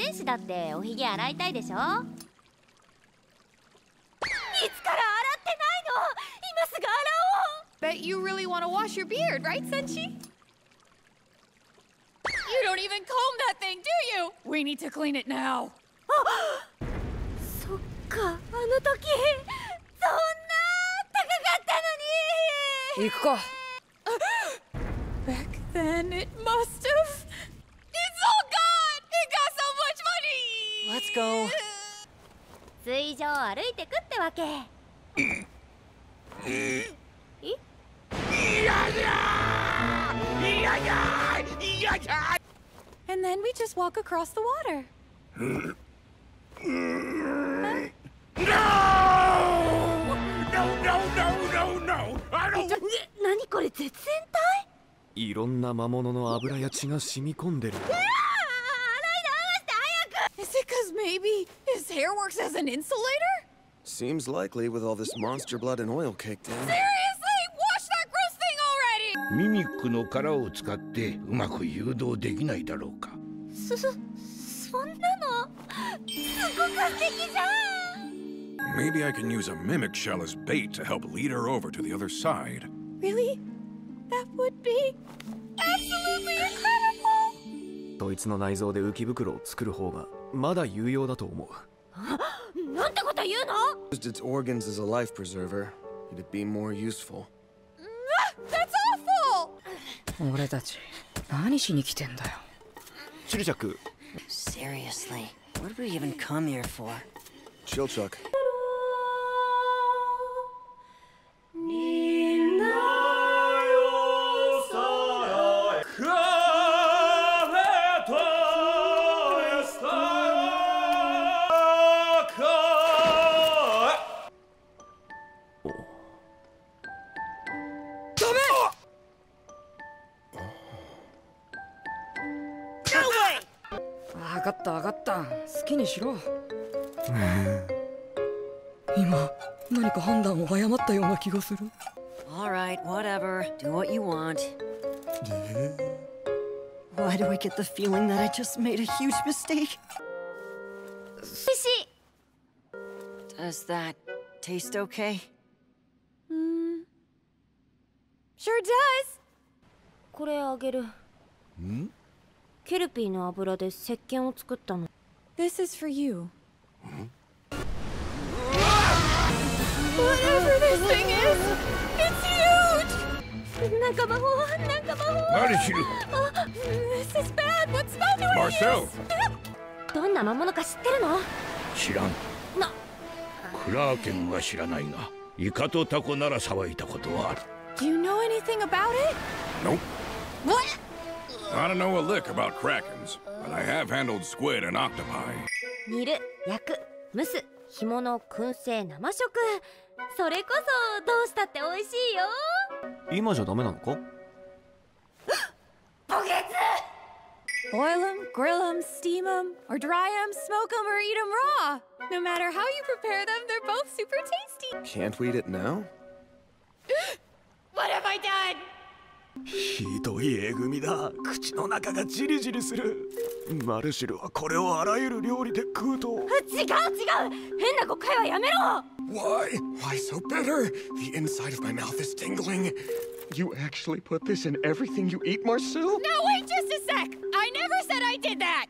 天使だっておひげ洗いたいでしょ。いつから洗ってないの。今すぐ洗おう。 Bet you really want to wash your beard, right, Senshi? You don't even comb that thing, do you? We need to clean it now. そっか、あの時そんな高かったのに。 行くか。 Back then, it must have. It's all gone. It got so much money. Let's go. 水上歩いてくってわけ。 And then we just walk across the water. No! I don't. 何これ、絶縁体？ いろんな魔物の油や血が染み込んでる。 Is it because maybe his hair works as an insulator? Seems likely with all this monster blood and oil caked in. Seriously? Wash that gross thing already! ミミックの殻を使ってうまく誘導できないだろうか。 そんなのすごく素敵じゃん。 Maybe I can use a mimic shell as bait to help lead her over to the other side. Really? That would be absolutely incredible! そいつの内臓で浮き袋を作る方がまだ有用だと思う。 なんてこと言うの？ Used its organs as a life preserver. It'd be more useful. That's awful! 俺たち何しに来てんだよ。 チルチャック。 Seriously, what did we even come here for? Chilchuck. 分かった分かった。好きにしろ。今何か判断を誤ったような気がする。Alright, whatever. Do what you want. Why do I get the feeling that I just made a huge mistake? おいしい。 Does that taste okay? Sure does! これあげる。ケルピーの油で石鹸を作ったの。 This is for you. Whatever this thing is, it's huge! なんか魔法。 マルシル This is bad. What smell do I Marcel use? どんな魔物か知ってるの？ 知らん。クラーケンは知らないがイカとタコなら騒いだことはある。 Do you know anything about it? Nope. What? I don't know a lick about krakens, but I have handled squid and octopi. 煮る、焼く、蒸す、干物、燻製、生食。それこそどうしたって美味しいよ。 今じゃダメなのか？ Boil them, grill them, steam them, or dry them, smoke them, or eat them raw. No matter how you prepare them, they're both super tasty. Can't we eat it now? What have I done? ひどいえぐみだ。口の中がジリジリする。マルシルはこれをあらゆる料理で食うと。 違う。変な誤解はやめろ。 Why? Why so bitter? The inside of my mouth is tingling. You actually put this in everything you eat, Marcel? No, wait just a sec. I never said I did that.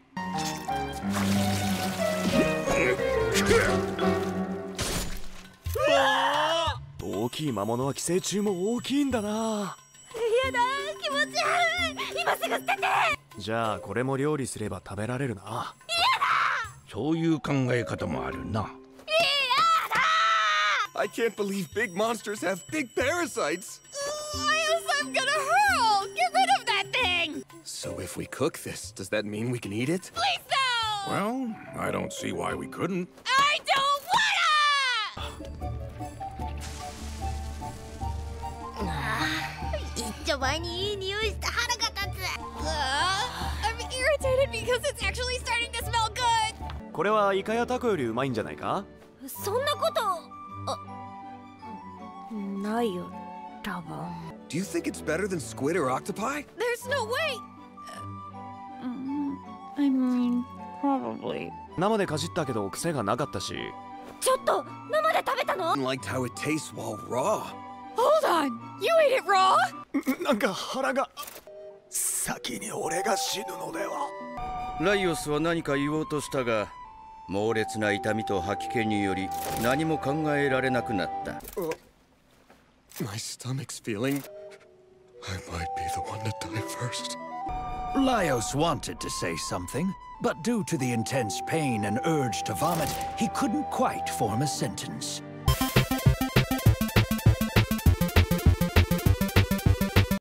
大きい魔物は寄生虫も大きいんだな。 やだ、気持ち悪い。今すぐ捨てて。 じゃあこれも料理すれば食べられるな。 そういう考え方もあるな。 I can't believe big monsters have big parasites. I'm gonna hurl. Get rid of that thing. So if we cook this, does that mean we can eat it? Please no. Well, I don't see why we couldn't. I don't wanna. 一丁前にいい匂いして腹が立つ。 I'm irritated because it's actually starting to smell good. これはイカやタコよりうまいんじゃないか？ そんなことないよ、多分。 Do you think it's better than squid or octopi? There's no way. I mean, Probably. 生でかじったけど癖がなかったし。 ちょっと生で食べたの？ Liked how it tastes while raw. Hold on! You ate it raw? なんか腹が。先に俺が死ぬのでは。 ライオスは何か言おうとしたが、猛烈な痛みと吐き気により何も考えられなくなった。 My stomach's feeling. I might be the one to die first. Laios wanted to say something, but due to the intense pain and urge to vomit, he couldn't quite form a sentence.